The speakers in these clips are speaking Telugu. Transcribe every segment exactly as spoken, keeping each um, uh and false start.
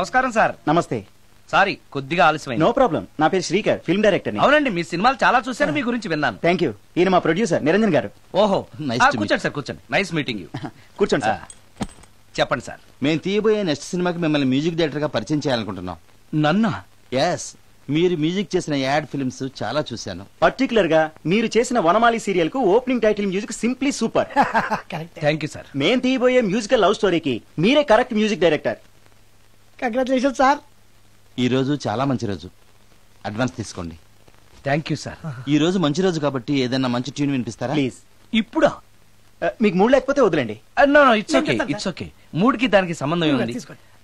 నమస్కారం సార్. నమస్తే. సారీ కొద్దిగా ఆలస్యమైంది. No problem. నా పేరు శ్రీకర్, ఫిల్మ్ డైరెక్టర్. అవునండి, మీ సినిమాలు చాలా చూశాను, మీ గురించి విన్నాను. Thank you. ఈయన మా ప్రొడ్యూసర్ నిరంజన్ గారు. ఓహో, Nice to కూర్చోండి సార్, కూర్చోండి. Nice meeting you. కూర్చోండి సార్. చెప్పండి సార్. మేము తీయబోయే నెక్స్ట్ సినిమాకి మిమ్మల్ని మ్యూజిక్ డైరెక్టర్ గా పరిచయం చేయాలనుకుంటున్నాం. నన్నా? ఎస్, మీరు మ్యూజిక్ చేసిన యాడ్ ఫిల్మ్స్ చాలా చూశాను. పర్టికులర్ గా మీరు చేసిన వనమాలి సీరియల్ కు opening title music simply super. Thank you sir. మేం తీయబోయే మ్యూజికల్ లవ్ స్టోరీకి మీరే correct music director. Congratulation sir. ఈ రోజు చాలా మంచి రోజు, అడ్వాన్స్ తీసుకోండి. Thank you sir. ఈ రోజు మంచి రోజు కాబట్టి ఏదైనా మంచి ట్యూన్ వినిపిస్తారా? ప్లీజ్. ఇప్పుడా? మీకు మూడు లేకపోతే వదిలేండి. No no, it's okay, it's okay. మూడుకి దానికి సంబంధం ఏముంది?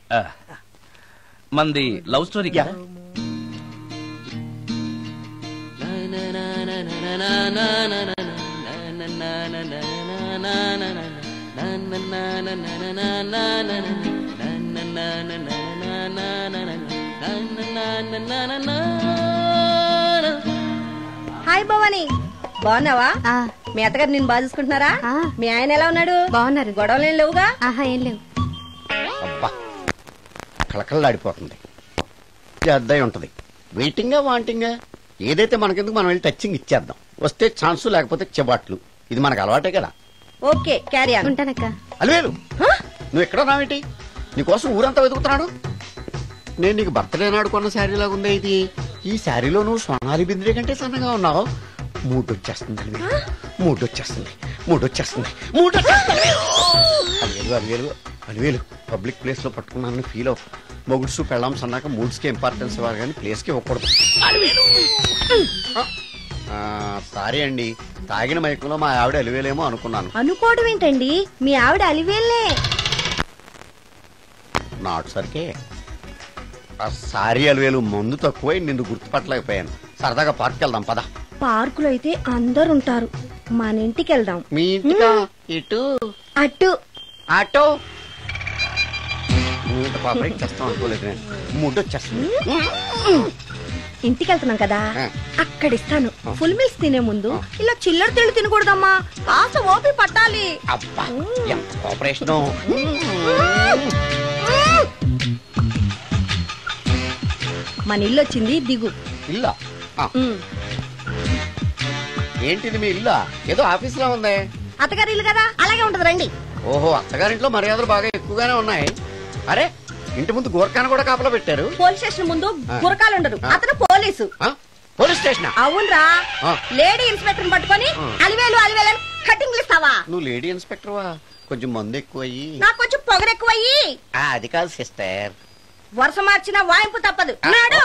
మంది లవ్ స్టోరీ కదా. హాయ్ భవాని, బాగున్నావా? మీ అత్తగారు నేను బాగా చూసుకుంటున్నారా? మీ ఆయన ఎలా ఉన్నాడు? బాగున్నారు. గొడవలు ఏం లేవుగా? ఆహా, ఏం లేవు. అబ్బా, కళకళలాడిపోతుంది. అద్దయి ఉంటది. వెయిటింగా వాంటింగా ఏదైతే మనకెందుకు, మనం వెళ్ళి టచ్చింగ్ ఇచ్చేద్దాం. వస్తే ఛాన్సు, లేకపోతే చెబాట్లు. ఇది మనకు అలవాటే కదా. Okay, carry on. ఉంటానక్క. అలివేలు, నువ్వు ఎక్కడ రావేంటి? నీకోసం ఊరంతా వెతుకుతున్నాడు. నేను నీకు బర్త్డే నాడు కొన్న శారీ లాగా ఉందే ఇది. ఈ శారీలో నువ్వు సోనాలి బింద్రే కంటే సన్నగా ఉన్నావు. మూడు వచ్చేస్తుంది అలివేలు, మూడు వచ్చేస్తుంది, మూడు వచ్చేస్తుంది, మూడు అలివేలు అలివేలు అలివేలు పబ్లిక్ ప్లేస్ లో పట్టుకున్నానని ఫీల్ అవు. మొగుడ్సు పెళ్ళాం సన్నాక మూడ్స్ కి ఇంపార్టెన్స్ ఇవ్వాలి కానీ ప్లేస్ కి ఇవ్వకూడదు. సారీ అండి, తాగిన మైకంలో మా ఆవిడ అలివేలేమో అనుకున్నాను. అనుకోవడం ఏంటండి, మీ ఆవిడ అలివేలే. నాటు సరికే సారీ అలివేలు, మందు తక్కువై నిన్ను గుర్తుపట్టలేకపోయాను. సరదాగా పార్క్ వెళ్దాం పద. పార్కులో అయితే అందరు ఉంటారు, మన ఇంటికి వెళ్దాం. మీ ఇంటికా? ఇటు అటు ఆటో పాప చేస్తాం అనుకోలేదు నేను. మూడు వచ్చేస్తుంది. ఇంటికి వెళ్తున్నాం కదా, అక్కడ ఇస్తాను. ఫుల్ మీల్స్ తినే ముందు ఇలా చిల్లర తిళ్ళు తినకూడదమ్మా, కాస్త ఓపి పట్టాలి. అబ్బా, ఎంత కోఆపరేషన్. మన ఇల్లు వచ్చింది, దిగు. ఇల్లా? ఏంటిది మీ ఇల్లా? ఏదో ఆఫీస్ లో ఉంది. అత్తగారి ఇల్లు కదా, అలాగే ఉంటది, రండి. ఓహో, అత్తగారింట్లో మర్యాదలు బాగా ఎక్కువగానే ఉన్నాయి. అరే, ఇంటి ముందు గోర్ఖాను కూడా కాపలా పెట్టారు. పోలీస్ స్టేషన్ ముందు గురకాలు ఉండరు, అతను పోలీసు. Police station? అవునరా. లేడీ ఇన్స్పెక్టర్ పట్టుకొని అలివేలు అలివేలు కటింగ్లు ఇస్తావా? నువ్వు లేడీ ఇన్స్పెక్టర్ వా? కొంచెం మందు ఎక్కువయ్యి, నాకు కొంచెం పొగరు ఎక్కువయ్యి. అది కాదు సిస్టర్, వరుస మార్చిన వాయింపు తప్పదు. నాడు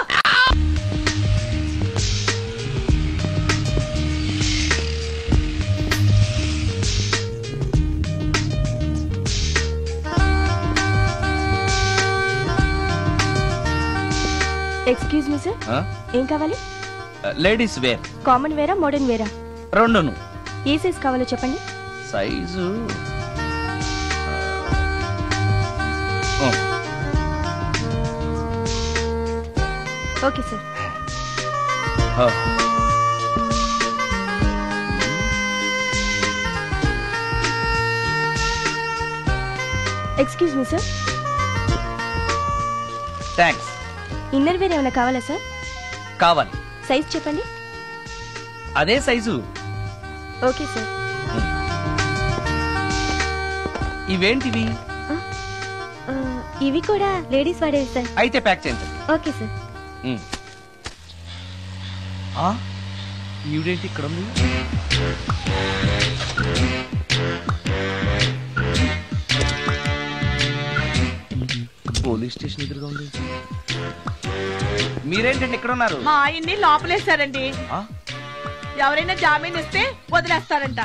ఎక్స్క్యూజ్ మీ సార్, ఏం కావాలి? Ladies wear. కామన్ వేరా, మోడర్న్ వేరా? రెండును. ఏ సైజ్ కావాలో చెప్పండి. Size okay sir. Excuse me sir. Thanks. Inner wear ఏమైనా కావాలా సార్? కావాలి. సైజ్ చెప్పండి. అదే సైజు. Okay sir. ఇవేంటివి? ఇవి కూడా లేడీస్ వాడేవి సార్. అయితే ప్యాక్ చేయండి. Okay sir. ఈవిడేంటి ఇక్కడ ఉంది? పోలీస్ స్టేషన్ ఎదురుగా ఉంది. మీరేంటండి ఇక్కడ ఉన్నారు? మా ఆయన్ని లోపలేస్తారండి. ఎవరైనా జామీన్ ఇస్తే వదిలేస్తారంట.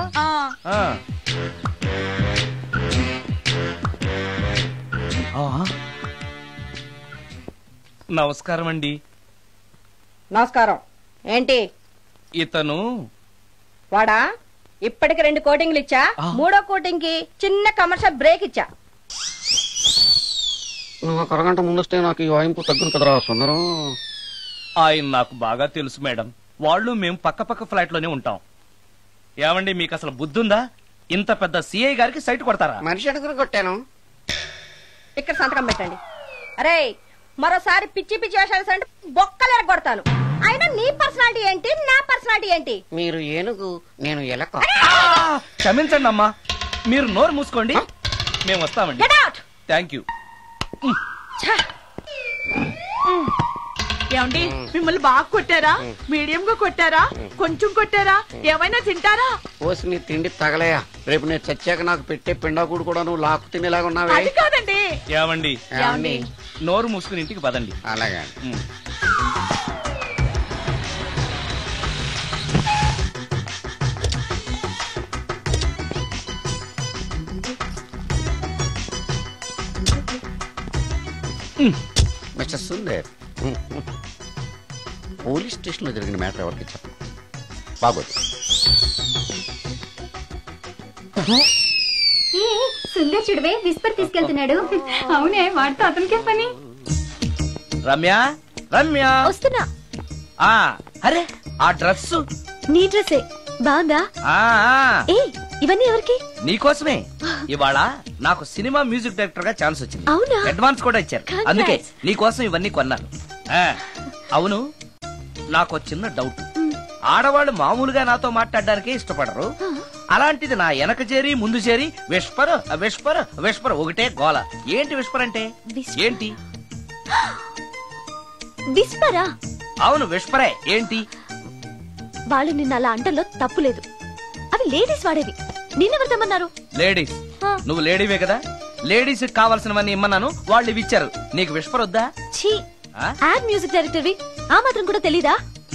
నమస్కారం అండి. నమస్కారం. ఏంటి ఇతను? వాడా, ఇప్పటికి రెండు కోటింగ్లు ఇచ్చా, మూడో కోటింగ్ కి చిన్న కమర్షియల్ బ్రేక్ ఇచ్చా. నువ్వు ఒక అరగంట ముందొస్తే నాకు ఈ వాయింపు తగ్గును కదరా సుందరం. ఆయన నాకు బాగా తెలుసు మేడం, వాళ్ళు మేము పక్క పక్క ఫ్లాట్ లోనే ఉంటాం. ఏమండి, మీకు అసలు బుద్ధుందా? ఇంత పెద్ద సిఐ గారికి సైట్ కొడతారా? మనిషి అడుగురు కొట్టాను. ఇక్కడ సంతకం పెట్టండి. అరే మరోసారి పిచ్చి పిచ్చి వేషాలు అంటే బొక్కలు ఎరగొడతాను. అయినా నీ పర్సనాలిటీ ఏంటి, నా పర్సనాలిటీ ఏంటి? మీరు ఏనుగు, నేను ఎలక. క్షమించండి అమ్మా, మీరు నోరు మూసుకోండి, మేము వస్తామండి. Thank you. ఏమండి మిమ్మల్ని బాగా కొట్టారా, మీడియం గా కొట్టారా, కొంచెం కొట్టారా, ఏమైనా తింటారా? పోసి నీ తిండి తగలయా, రేపు నేను చచ్చాక నాకు పెట్టే పిండాకుడు కూడా నువ్వు లాక్కు తినేలాగా ఉన్నావే. అది కాదండి. ఏమండి ఏమండి నోరు మూసుకుని ఇంటికి పదండి. అలాగే. మిస్టర్ సుందర్, పోలీస్ స్టేషన్ లో జరిగిన మ్యాటర్ ఎవరికి చెప్పండి, బాగోదు. సుందర్ చూడవే విస్పర్ తీసుకెళ్తున్నాడు. అవునే, వాడితో అతనికే పని. రమ్య రమ్య వస్తున్నా. ఆ అరే ఆ డ్రెస్ నీ డ్రెస్సే బాగుందా? ఆ ఏ ఇవన్నీ ఎవరికి? నీకోసమే. ఇవాళ నాకు సినిమా మ్యూజిక్ డైరెక్టర్ గా ఛాన్స్ వచ్చింది. అవునా? అడ్వాన్స్ కూడా ఇచ్చారు. Congrats. అందుకే నీకోసం ఇవన్నీ కొన్నాను. ఆ, అవును, నాకు చిన్న డౌట్. ఆడవాళ్ళు మామూలుగా నాతో మాట్లాడడానికే ఇష్టపడరు. అలాంటిది నా వెనక చేరి ముందు చేరి విస్పర్ విస్పర్ విస్పర్ ఒకటే గోల. ఏంటి విస్పర్ అంటే? Whisper. ఏంటి? విస్పరా? అవును విస్పరే. ఏంటి? వాళ్ళు నిన్న అలా అంటలో తప్పులేదు. అవి లేడీస్ వాడేవి. నిన్నెవరు తెమ్మన్నారు? లేడీస్. ఆ. నువ్వు లేడీవే కదా, లేడీస్ కావాల్సినవన్నీ ఇమ్మన్నాను, వాళ్ళు ఇవి ఇచ్చారు. నీకు విస్పర్ వద్దా? ఛీ, ఆ? యాడ్ మ్యూజిక్ డైరెక్టర్వి, ఆ మాత్రం కూడా తెలీదా?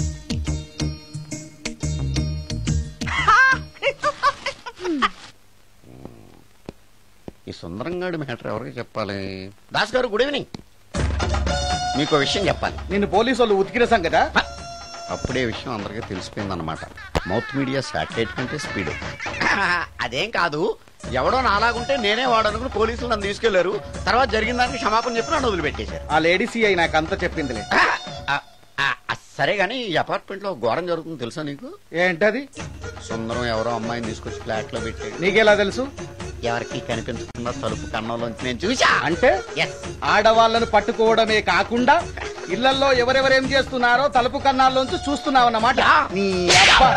ఈ సుందరంగాడి మ్యాటర్ ఎవరికి చెప్పాలి? దాస్ గారు గుడ్ ఈవినింగ్. మీకు విషయం చెప్పాలి. నిన్ను పోలీసు వాళ్ళు ఉతికిరేసాం కదా. అప్పుడే విషయం అందరికీ తెలిసిపోయిందన్నమాట. మౌత్ మీడియా శాటిలైట్ కంటే స్పీడ్. అదేం కాదు, ఎవడో నాలాగుంటే నేనే వాడనుకుని పోలీసులు నన్ను తీసుకెళ్లారు. తర్వాత జరిగిన దానికి క్షమాపణ చెప్పి నన్ను వదిలిపెట్టేశారు. ఆ లేడీ సిఐ నాకు అంతా చెప్పిందిలే. సరే గానీ ఈ అపార్ట్మెంట్ లో ఘోరం జరుగుతుంది తెలుసా నీకు? ఏంటది? సుందరం ఎవరో అమ్మాయిని తీసుకొచ్చి ఫ్లాట్ లో పెట్టి, నీకెలా తెలుసు? ఎవరికి కనిపించకుండా తలుపు కన్నంలోంచి నేను చూసా. అంటే ఆడవాళ్లను పట్టుకోవడమే కాకుండా ఇళ్లలో ఎవరెవరేం చేస్తున్నారో తలుపు కన్నాల్లోంచి చూస్తున్నావన్నమాట. నీ అబ్బా.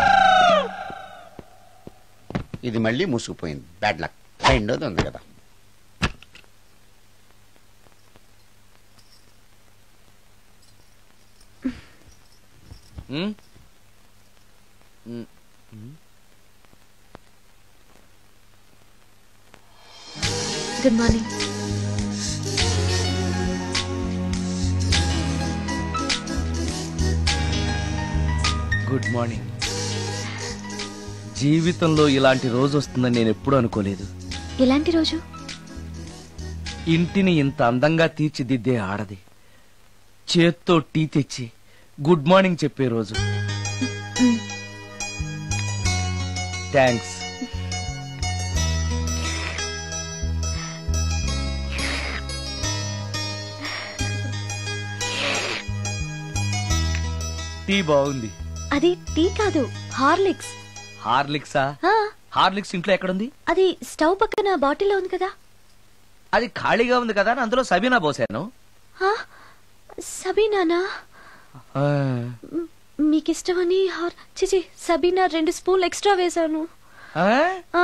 ఇది మళ్ళీ మూసుకుపోయింది. Bad luck. రెండోది ఉంది కదా. Um? Good morning. Good morning. జీవితంలో ఇలాంటి రోజు వస్తుందని నేను ఎప్పుడూ అనుకోలేదు. ఎలాంటి రోజు? ఇంటిని ఇంత అందంగా తీర్చిదిద్దే ఆడది చేత్తో టీ తెచ్చి గుడ్ మార్నింగ్ చెప్పే రోజు. థ్యాంక్స్. టీ బాగుంది. అది టీ కాదు, హార్లిక్స్. హార్లిక్సా? ఆ, హార్లిక్స్ ఇంట్లో ఎక్కడుంది? అది స్టవ్ పక్కన బాటిల్లో ఉంది కదా. అది ఖాళీగా ఉంది కదా అని అందులో సబీనా పోసాను. ఆ, సబీనానా? ఆ, మీకిష్టమని హార్ చిచి సబీనా రెండు స్పూన్లు ఎక్స్ట్రా వేశాను. ఆ? ఆ,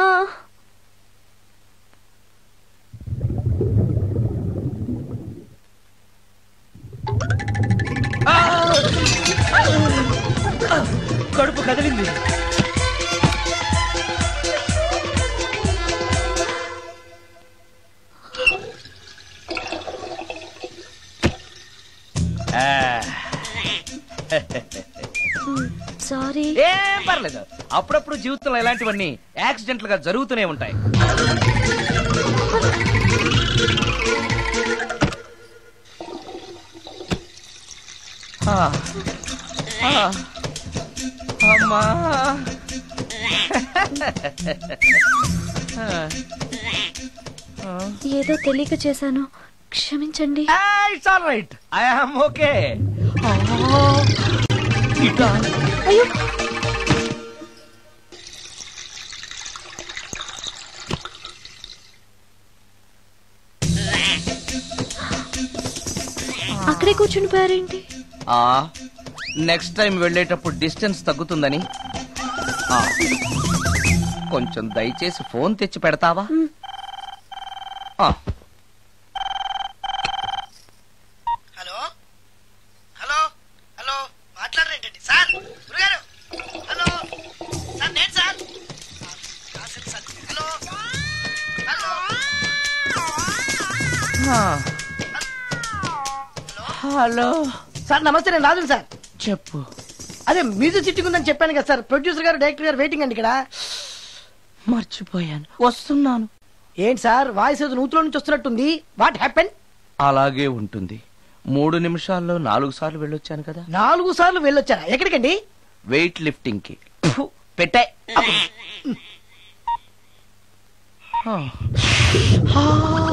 కడుపు కదిలింది. సారీ. ఏం పర్లేదు, అప్పుడప్పుడు జీవితంలో ఇలాంటివన్నీ యాక్సిడెంట్లు గా జరుగుతూనే ఉంటాయి. ఆ, ఆ, అమ్మా. ఏదో తెలియక చేశాను, క్షమించండి. It's all right, I am okay. ఇట్లా అయ్యో, అక్కడే కూర్చుని పోయారేంటి? ఆ నెక్స్ట్ టైం వెళ్ళేటప్పుడు డిస్టెన్స్ తగ్గుతుందని. ఆ, కొంచెం దయచేసి ఫోన్ తెచ్చి పెడతావా? ఆ. హలో హలో హలో మాట్లాడరేంటండి సార్? గురుగారు హలో సార్, నేను sir. Hello hello hello sir నమస్తే, నేను రాజు సార్. చెప్పు. అదే మ్యూజిక్ సిట్టింగ్ ఉందని చెప్పాను కదా సార్. ప్రొడ్యూసర్ గారు డైరెక్టర్ గారు వెయిటింగ్ అండి ఇక్కడ. మర్చిపోయాను, వస్తున్నాను. ఏంటి సార్ వాయిస్ ఏదో నూతులో నుంచి వస్తున్నట్టుంది? What happen? అలాగే ఉంటుంది. మూడు నిమిషాల్లో నాలుగు సార్లు వెళ్ళొచ్చాను కదా. నాలుగు సార్లు వెళ్ళొచ్చారా? ఎక్కడికండి? వెయిట్ లిఫ్టింగ్ కి. ఫు, పెట్టే. ఆ.